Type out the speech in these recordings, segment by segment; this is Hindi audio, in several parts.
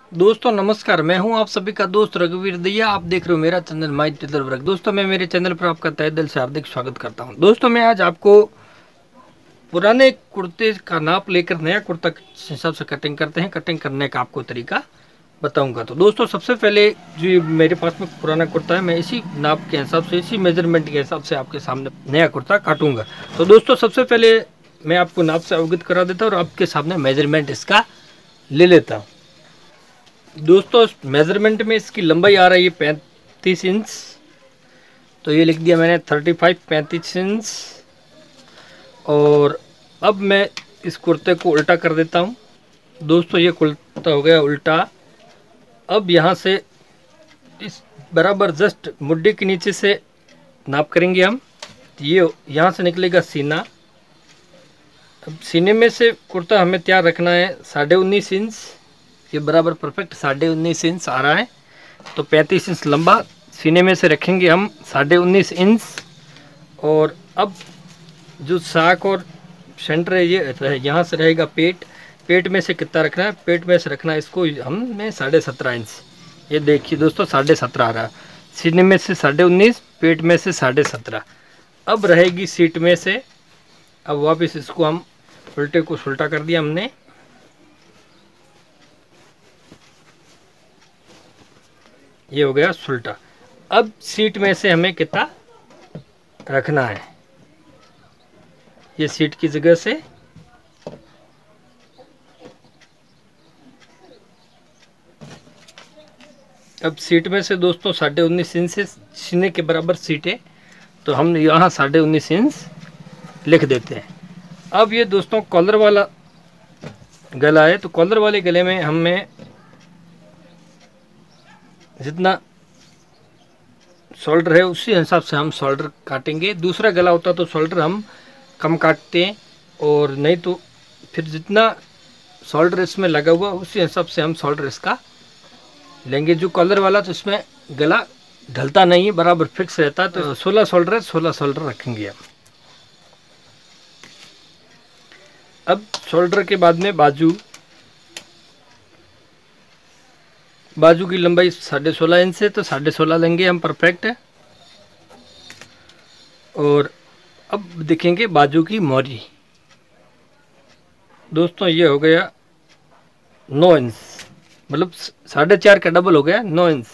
दोस्तों नमस्कार, मैं हूं आप सभी का दोस्त रघुवीर दैया। आप देख रहे हो मेरा चैनल माई टेलर वर्क। दोस्तों मैं मेरे चैनल पर आपका तहे दिल से हार्दिक स्वागत करता हूं। दोस्तों मैं आज आपको पुराने कुर्ते का नाप लेकर नया कुर्ता किस हिसाब से कटिंग करते हैं, कटिंग करने का आपको तरीका बताऊंगा। तो दोस्तों सबसे पहले जो ये मेरे पास में पुराना कुर्ता है, मैं इसी नाप के हिसाब से, इसी मेजरमेंट के हिसाब से आपके सामने नया कुर्ता काटूंगा। तो दोस्तों सबसे पहले मैं आपको नाप से अवगत करा देता हूँ और आपके सामने मेजरमेंट इसका ले लेता हूँ। दोस्तों मेजरमेंट में इसकी लंबाई आ रही है 35 इंच, तो ये लिख दिया मैंने 35 इंच। और अब मैं इस कुर्ते को उल्टा कर देता हूँ। दोस्तों ये कुर्ता हो गया उल्टा। अब यहाँ से इस बराबर जस्ट मुड्ढे के नीचे से नाप करेंगे हम। ये यहाँ से निकलेगा सीना। अब सीने में से कुर्ता हमें तैयार रखना है 19.5 इंच। ये बराबर परफेक्ट 19.5 इंच आ रहा है, तो 35 इंच लंबा सीने में से रखेंगे हम 19.5 इंच। और अब जो साक और सेंटर है ये यहाँ से रहेगा पेट। पेट में से कितना रखना है? पेट में से रखना है इसको हमने 17.5 इंच। ये देखिए दोस्तों 17.5 आ रहा है। सीने में से 19.5, पेट में से 17.5। अब रहेगी सीट में से। अब वापस इसको हम उल्टे को उल्टा कर दिया हमने। ये हो गया सुल्टा। अब सीट में से हमें कितना रखना है? ये सीट की जगह से अब सीट में से दोस्तों 19.5 इंच से सीने के बराबर सीट है, तो हम यहाँ 19.5 इंच लिख देते हैं। अब ये दोस्तों कॉलर वाला गला है, तो कॉलर वाले गले में हमें जितना शोल्डर है उसी हिसाब से हम शोल्डर काटेंगे। दूसरा गला होता तो शोल्डर हम कम काटते हैं, और नहीं तो फिर जितना शोल्डर इसमें लगा हुआ उसी हिसाब से हम शोल्डर इसका लेंगे। जो कॉलर वाला तो इसमें गला ढलता नहीं है, बराबर फिक्स रहता है, तो 16 शोल्डर है, 16 शोल्डर रखेंगे हम। अब शोल्डर के बाद में बाजू की लंबाई 16.5 इंच है, तो 16.5 लेंगे हम परफेक्ट। और अब देखेंगे बाजू की मोरी। दोस्तों ये हो गया 9 इंच, मतलब 4.5 का डबल हो गया 9 इंच।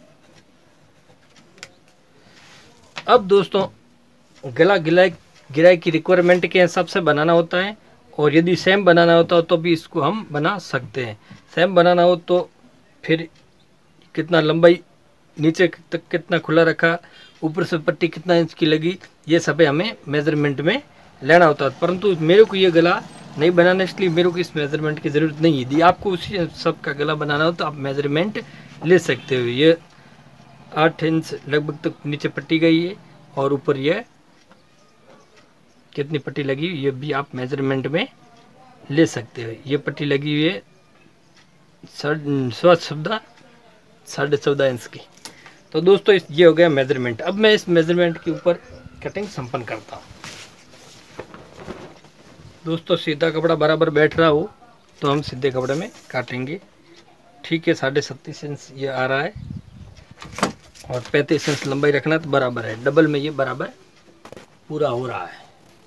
अब दोस्तों गला गिराई की रिक्वायरमेंट के हिसाब से बनाना होता है, और यदि सेम बनाना होता हो तो भी इसको हम बना सकते हैं। सेम बनाना हो तो फिर कितना लंबाई नीचे तक कितना खुला रखा, ऊपर से पट्टी कितना इंच की लगी, ये सब हमें मेजरमेंट में लेना होता है। परंतु मेरे को ये गला नहीं बनाना, इसलिए मेरे को इस मेजरमेंट की ज़रूरत नहीं है। यदि आपको उसी सब का गला बनाना हो तो आप मेजरमेंट ले सकते हो। ये 8 इंच लगभग तक नीचे पट्टी गई है, और ऊपर ये कितनी पट्टी लगी ये भी आप मेजरमेंट में ले सकते हो। ये पट्टी लगी हुई है 14.5 इंच की। तो दोस्तों ये हो गया मेजरमेंट। अब मैं इस मेजरमेंट के ऊपर कटिंग संपन्न करता हूँ। दोस्तों सीधा कपड़ा बराबर बैठ रहा हो तो हम सीधे कपड़े में काटेंगे। ठीक है, 37.5 इंच ये आ रहा है, और 35 इंच लंबाई रखना तो बराबर है, डबल में ये बराबर पूरा हो रहा है।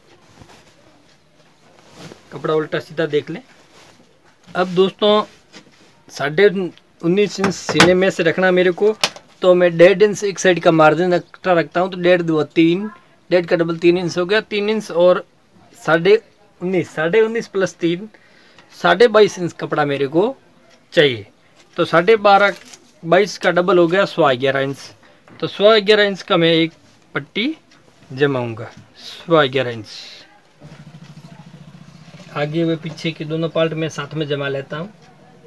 कपड़ा उल्टा सीधा देख लें। अब दोस्तों 19.5 इंच सीने में से रखना मेरे को, तो मैं 1.5 इंच एक साइड का मार्जिन एक्स्ट्रा रखता हूँ, तो 1.5 2 3, 1.5 का डबल 3 इंच हो गया। 3 इंच और 19.5 प्लस 3 22.5 इंच कपड़ा मेरे को चाहिए, तो 22.5 का डबल हो गया 11.25 इंच। तो 11.25 इंच का मैं एक पट्टी जमाऊंगा। 11.25 इंच आगे व पीछे के दोनों पार्ट में साथ में जमा लेता हूँ।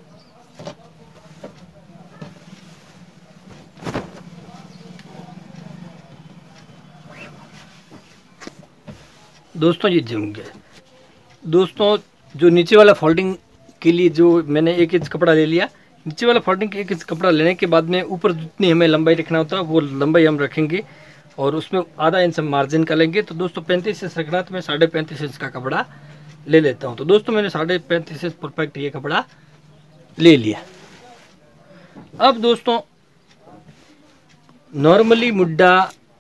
दोस्तों ये जम गया। दोस्तों जो नीचे वाला फोल्डिंग के लिए जो मैंने 1 इंच कपड़ा ले लिया, नीचे वाला फोल्डिंग के 1 इंच कपड़ा लेने के बाद में ऊपर जितनी हमें लंबाई रखना होता है वो लंबाई हम रखेंगे, और उसमें आधा इंच हम मार्जिन का लेंगे। तो दोस्तों 35 इंच रखना, तो मैं 35.5 इंच का कपड़ा ले लेता हूँ। तो दोस्तों मैंने 35.5 इंच परफेक्ट ये कपड़ा ले लिया। अब दोस्तों नॉर्मली मुड्डा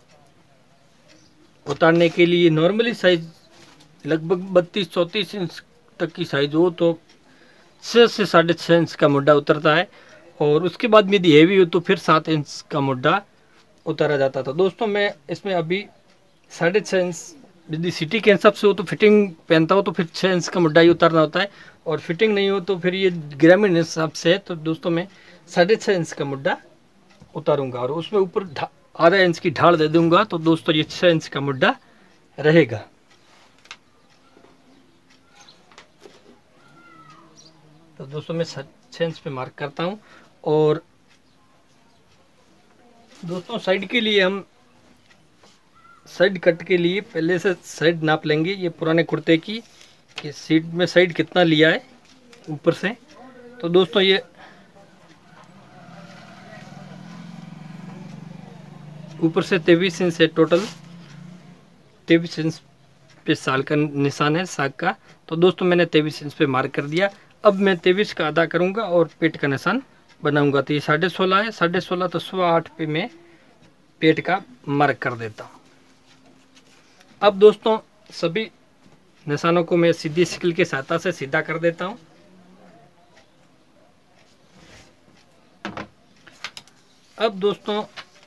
उतारने के लिए नॉर्मली साइज लगभग 32-34 इंच तक की साइज हो तो 6 से 6.5 इंच का मुड्डा उतरता है, और उसके बाद यदि हेवी हो तो फिर 7 इंच का मुड्डा उतारा जाता था। दोस्तों मैं इसमें अभी 6.5 इंच यदि सिटी के हिसाब से हो तो फिटिंग पहनता हो तो फिर 6 इंच का मुड्डा ही उतारना होता है, और फिटिंग नहीं हो तो फिर ये ग्रामीण हिसाब से है तो दोस्तों मैं 6.5 इंच का मुड्डा उतारूंगा और उसमें ऊपर आधा इंच की ढाल दे दूंगा, तो दोस्तों ये 6 इंच का मुड्डा रहेगा। तो दोस्तों मैं 6 इंच पे मार्क करता हूँ। और दोस्तों साइड के लिए हम साइड कट के लिए पहले से साइड नाप लेंगे, ये पुराने कुर्ते की कि सीट में साइड कितना लिया है ऊपर से। तो दोस्तों ये ऊपर से 23 इंच है, टोटल 23 इंच पे साल का निशान है साग का। तो दोस्तों मैंने 23 इंच पे मार्क कर दिया। अब मैं 23 का अदा करूंगा और पेट का निशान बनाऊंगा। तो ये 16.5 है, 16.5 तो 8.25 पे मैं पेट का मार्क कर देता हूँ। अब दोस्तों सभी निशानों को मैं सीधी स्केल की सहायता से सीधा कर देता हूँ। अब दोस्तों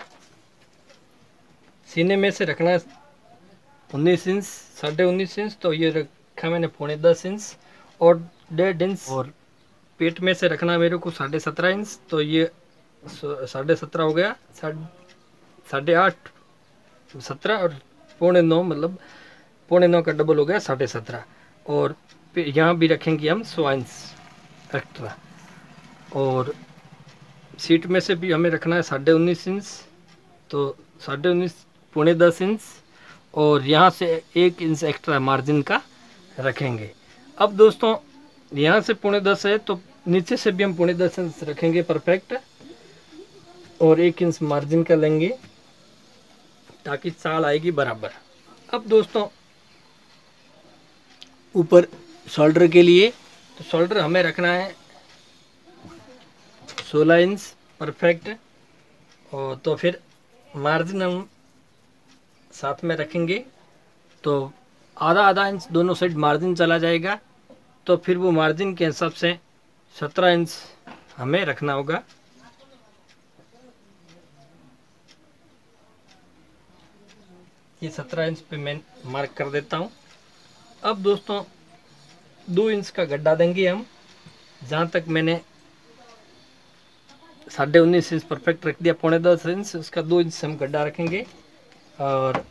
सीने में से रखना है 19 इंच, 19.5 इंच, तो ये रखा मैंने 10.25 इंच और 1.5 इंच। और पेट में से रखना मेरे को 17.5 इंच, तो ये 17.5 हो गया, 8.5 17 और 9.25 मतलब 9.25 का डबल हो गया 17.5। और यहाँ भी रखेंगे हम 100 इंच एक्स्ट्रा। और सीट में से भी हमें रखना है 19.5 इंच, तो 19.5 10.25 इंच, और यहाँ से 1 इंच एक्स्ट्रा मार्जिन का रखेंगे। अब दोस्तों यहाँ से 10.25 है तो नीचे से भी हम 10.25 इंच रखेंगे परफेक्ट, और 1 इंच मार्जिन का लेंगे ताकि चाल आएगी बराबर। अब दोस्तों ऊपर शोल्डर के लिए, तो शोल्डर हमें रखना है 16 इंच परफेक्ट, और तो फिर मार्जिन हम साथ में रखेंगे, तो आधा आधा इंच दोनों साइड मार्जिन चला जाएगा। तो फिर वो मार्जिन के हिसाब से 17 इंच हमें रखना होगा। ये 17 इंच पे मैं मार्क कर देता हूँ। अब दोस्तों 2 इंच का गड्ढा देंगे हम, जहाँ तक मैंने 19.5 इंच परफेक्ट रख दिया, 10.25 इंच, उसका 2 इंच हम गड्ढा रखेंगे। और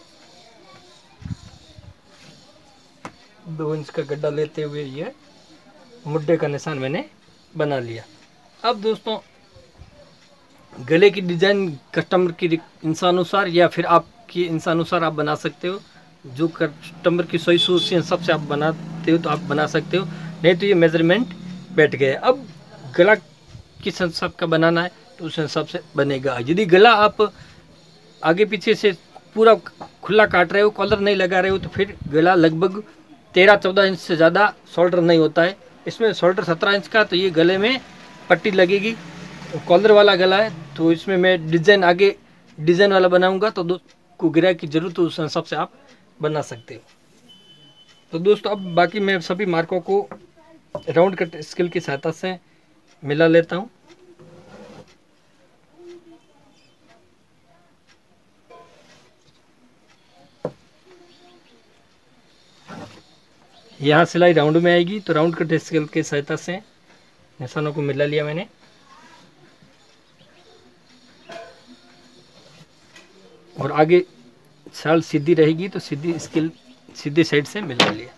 2 इंच का गड्ढा लेते हुए ये मुड्डे का निशान मैंने बना लिया। अब दोस्तों गले की डिजाइन कस्टमर की इंसानुसार या फिर आपकी इंसानुसार आप बना सकते हो, जो कस्टमर की सही सोच से सबसे आप बनाते हो तो आप बना सकते हो, नहीं तो ये मेजरमेंट बैठ गए। अब गला किस हिसाब का बनाना है तो उस हिसाब से बनेगा। यदि गला आप आगे पीछे से पूरा खुला काट रहे हो, कॉलर नहीं लगा रहे हो, तो फिर गला लगभग 13-14 इंच से ज़्यादा शोल्डर नहीं होता है। इसमें शोल्डर 17 इंच का, तो ये गले में पट्टी लगेगी। कॉलर वाला गला है तो इसमें मैं डिज़ाइन आगे डिज़ाइन वाला बनाऊंगा, तो को गिरा की जरूरत हो उस हिसाब से आप बना सकते हो। तो दोस्तों अब बाकी मैं सभी मार्कों को राउंड कट स्केल की सहायता से मिला लेता हूँ। यहाँ सिलाई राउंड में आएगी, तो राउंड कट स्केल की सहायता से निशानों को मिला लिया मैंने। और आगे छाल सीधी रहेगी तो सीधी स्केल सीधी साइड से मिला लिया।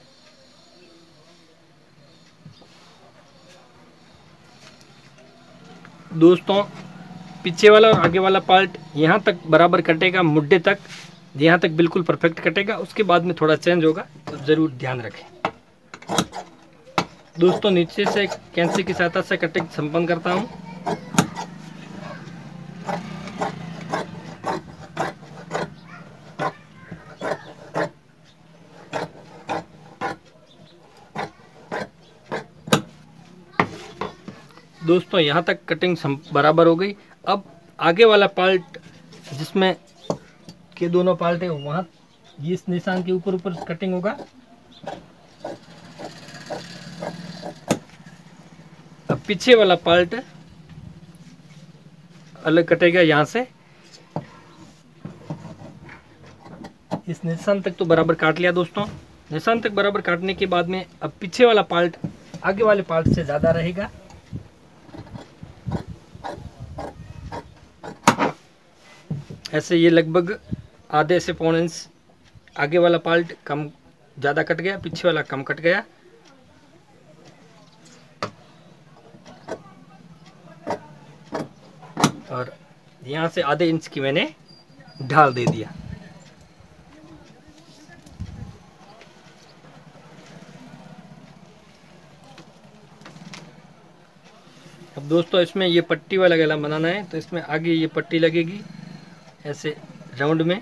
दोस्तों पीछे वाला और आगे वाला पार्ट यहाँ तक बराबर कटेगा, मुड्ढे तक यहाँ तक बिल्कुल परफेक्ट कटेगा। उसके बाद में थोड़ा चेंज होगा तो ज़रूर ध्यान रखें। दोस्तों नीचे से कैंची की सहायता से कटिंग संपन्न करता हूँ। दोस्तों यहाँ तक कटिंग बराबर हो गई। अब आगे वाला पार्ट जिसमें के दोनों पार्ट है वहाँ ये इस निशान के ऊपर ऊपर कटिंग होगा। अब पीछे वाला पार्ट अलग कटेगा। यहाँ से इस निशान तक तो बराबर काट लिया दोस्तों। निशान तक बराबर काटने के बाद में अब पीछे वाला पार्ट आगे वाले पार्ट से ज़्यादा रहेगा। ऐसे ये लगभग आधे से पौने इंच आगे वाला पार्ट कम ज़्यादा कट गया, पीछे वाला कम कट गया। और यहाँ से आधे इंच की मैंने ढाल दे दिया। अब दोस्तों इसमें ये पट्टी वाला गला बनाना है, तो इसमें आगे ये पट्टी लगेगी ऐसे राउंड में।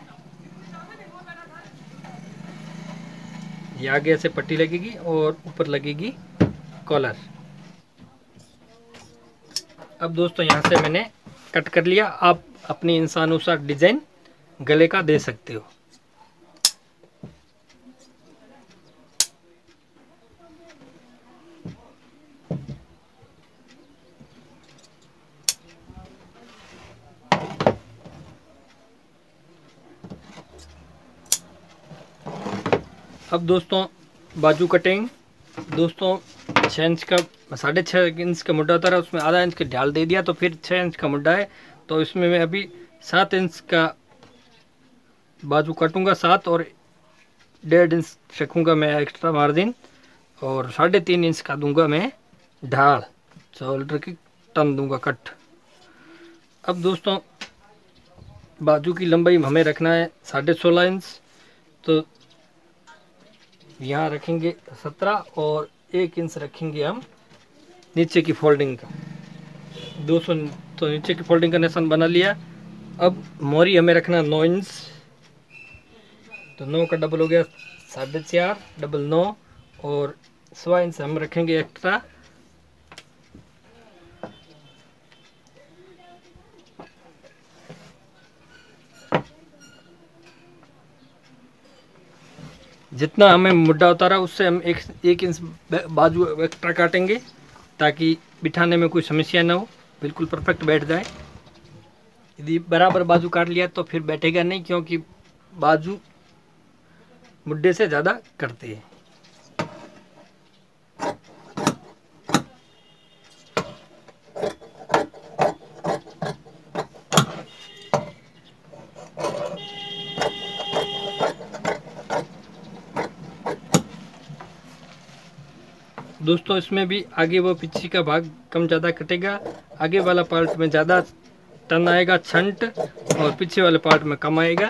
ये आगे ऐसे पट्टी लगेगी और ऊपर लगेगी कॉलर। अब दोस्तों यहाँ से मैंने कट कर लिया। आप अपनी इंसानुसार डिजाइन गले का दे सकते हो। अब दोस्तों बाजू कटिंग। दोस्तों 6 इंच का 6.5 इंच का मुड्ढा होता है, उसमें आधा इंच का ढाल दे दिया, तो फिर 6 इंच का मुड्ढा है, तो इसमें मैं अभी 7 इंच का बाजू काटूंगा। 7 और 1.5 इंच रखूंगा मैं एक्स्ट्रा मार्जिन, और 3.5 इंच का दूंगा मैं ढाल। शोल्डर की टर्न दूंगा कट। अब दोस्तों बाजू की लंबाई हमें रखना है 16.5 इंच, तो यहाँ रखेंगे 17 और 1 इंच रखेंगे हम नीचे की फोल्डिंग का। 200 तो नीचे की फोल्डिंग का निशान बना लिया। अब मोरी हमें रखना 9 इंच, तो 9 का डबल हो गया 4.5, डबल 9, और 1.25 इंच हम रखेंगे एक्स्ट्रा। जितना हमें मुड्ढा उतारा उससे हम एक इंच बाजू एक्स्ट्रा काटेंगे, ताकि बिठाने में कोई समस्या ना हो, बिल्कुल परफेक्ट बैठ जाए। यदि बराबर बाजू काट लिया तो फिर बैठेगा नहीं, क्योंकि बाजू मुड्ढे से ज़्यादा करते हैं। दोस्तों इसमें भी आगे वो पीछे का भाग कम ज़्यादा कटेगा। आगे वाला पार्ट में ज़्यादा टर्न आएगा छंट, और पीछे वाले पार्ट में कम आएगा।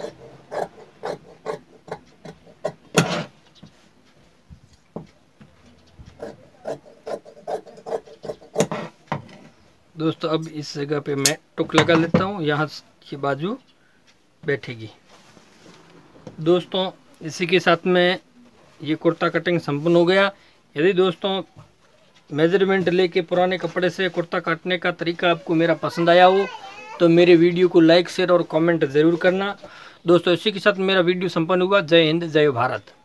दोस्तों अब इस जगह पे मैं टुक लगा लेता हूँ, यहाँ की बाजू बैठेगी। दोस्तों इसी के साथ में ये कुर्ता कटिंग संपन्न हो गया। यदि दोस्तों मेजरमेंट लेके पुराने कपड़े से कुर्ता काटने का तरीका आपको मेरा पसंद आया हो, तो मेरे वीडियो को लाइक शेयर और कमेंट ज़रूर करना। दोस्तों इसी के साथ मेरा वीडियो संपन्न हुआ। जय हिंद, जय भारत।